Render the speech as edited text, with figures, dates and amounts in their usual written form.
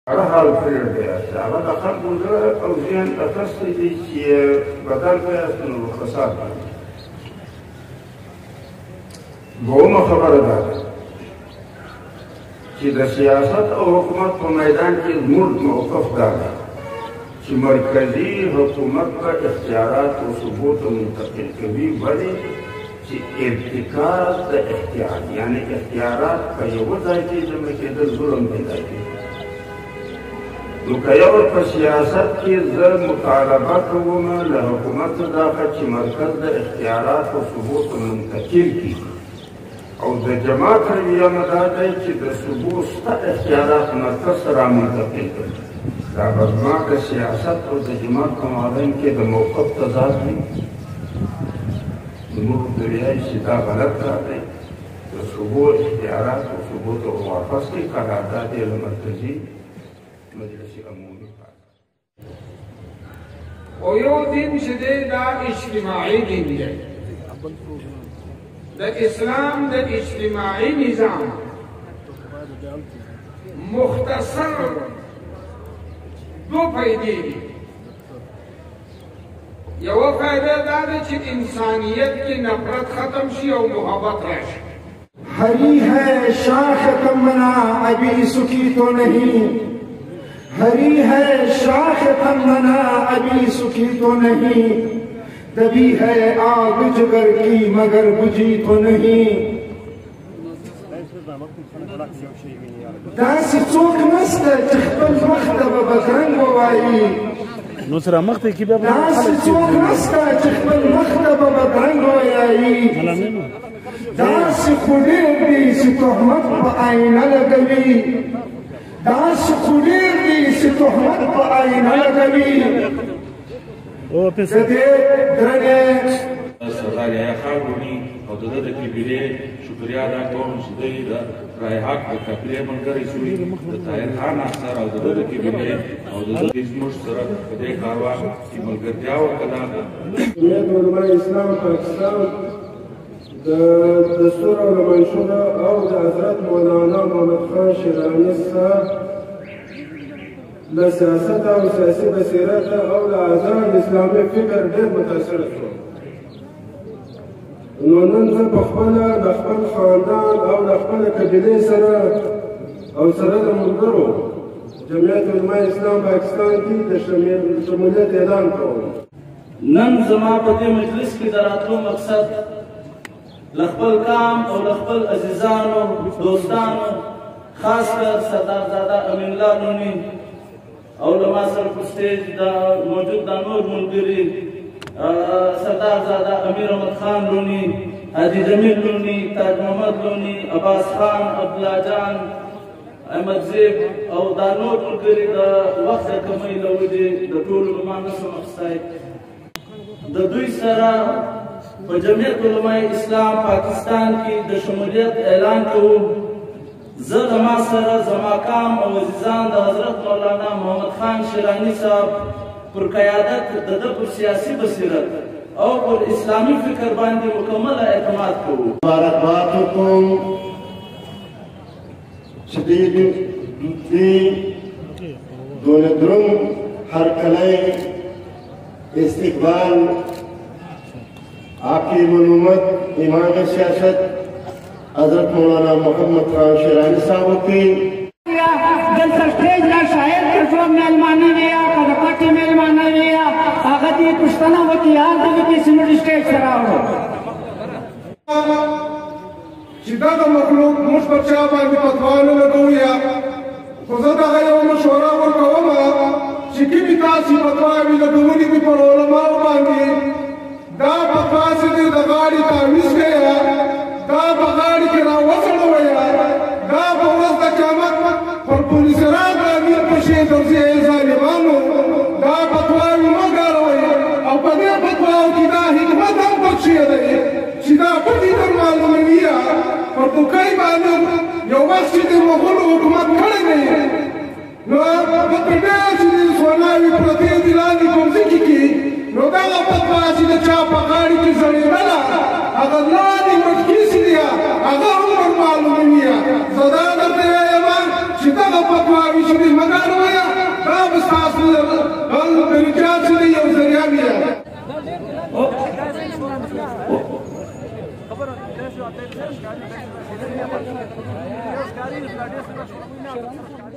حال کړی دی چې هغه د خلکو زړه او ذهن اخیستی دی چې بدل کړی نو رخصات دویمه خبره ده چې د سیاست او حکومت په میدان کې زموږ موقف دا دی چې مرکزي حکومت ته اختیارات او ثبوت منتقل کوي ولې چې ارتکاز د اختیار یعنی اختیارات په یوه ځای کې جمع کېدل ظلم پیدا کوي نو که یو په سیاست کې زه مطالبه کوم له حکومت څخه چې مرکز د اختیارات او ثبوت منتقل کړي او د جماعت رویه مې دا دی چې د ثبوت شته اختیارات مرکز سره منتقل کړي دا به زما د سیاست او د جماعت په مابین کې د موقف تضاد وي زموږ ویل چې دا غلط کار دی د ثبوت اختیارات او ثبوت واپس کړي قرارداد یې له مرکزي مجلس عمومي او یو دین چې دی دا اجتماعي دین دی د اسلام د اجتماعي نظام مختصر دو فائدې دي یوه فائده دا ده چې انسانیت کې نفرت ختم شي او محبت راشي हरी है शाख तमन्ना अभी सुखी तो नहीं हरी है शाख तमन्ना अभी सुखी तो नहीं दबी है आग जिगर की मगर बुझी तो नहीं दासी चौक नस्त تخبل مختب بکرنگ وائی نصرا مخته کی به داسی چوک نست تخبل مختب بکرنگ وائی داسی خودیر دی سی تحمت پا آئینہ لگوی داسی خودیر دی سی تحمت پا آئینہ لگوی زدید درنے سردار یحیی خان روني او د ده د قبیلې شکریا ادا کوم چې دوی د رای حق د قبیلې ملګري شوي د طاهر خان افسر او د ده د قبیلې او د ده زموږ سره په دې کاروان کې ملګرتیا وکړه جمعیت علماء اسلام پاکستان د دستور علماء شورا او د حضرت مولانا محمد خان شیراني صاحب له سیاست او سیاسي بصیرت او له آزاد اسلامي فکر ډېر متاثر شو نو نن زه په خپله د خپل خاندان او د خپلې قبیلې سره او سره د ملګرو جمعیت علماء اسلام پاکستان کې د شمولیت اعلان کوم نن زما په دې مجلس کې د راتلو مقصد له خپل قام او له خپل عزیزانو دوستانو خاص کر سردارزاده امین الله لوني او له ما سره په سټیج موجود دا نور ملګري سردارزاده امیر احمد خان لوني حاجي جمیل لوني تاج محمد لوني عباس خان عبدالله جان احمد زیب او دا نور ملګري د وخت د کمۍ له وجې د ټولو به ما نشم اخیستی د دوی سره په جمعیت علماء اسلام پاکستان کې د شمولیت اعلان کوو زه د ما سره زما قام او عزیزان د حضرت مولانا محمد خان شیراني صاحب پر قیادت د ده پر سیاسي بصیرت او پر اسلامي فکر باندې مکمل اعتماد کوو مبارکباد کوم چې دې دونه دروند هرکلی استقبال आपकी मनूमत इमाम सियासत हजरत मौलाना मोहम्मद खान शेरानी साहब की स्टेज ला शायर के जो मेहमानी लिया कदपट्टी मेहमानी लिया आगती पुश्तना होती यार तभी किसी में स्टेज चढ़ाओ सीधा तो मखलूक मुझ बच्चा बांधी पतवान लगोया खुदा का यो मशवरा और कवमा सिक्की विकासी पतवान भी लगोनी भी पर उलमा बांधी دا پاسه دې د غاړې تعویض کړیا دا په غاړې کې راوڅړویا دا په ورځ د قیامت پر پولیسران باندې په شی درځي ظالمانو دا فتواوې مه ګاروئ او په دې فتواو کې دا حکمت هم پټ شوی دی چې دا پټې در معلوموي پر دوکۍ باندې یو وخت چې د مغولو حکومت کړی دی نو په ډېر چې سوناوي پرتې دي لاندې کوم ځکې کې نو دغه فتوا چې د چا په غاړې کې زړېدله هغه لاندې مټکي سي دي هغه هم ور معلوموي زه دا درته وایم چې دغه فتواوې چې دې مه ګاروئ بل طریقه چې دی یو ذریعه بیا خبره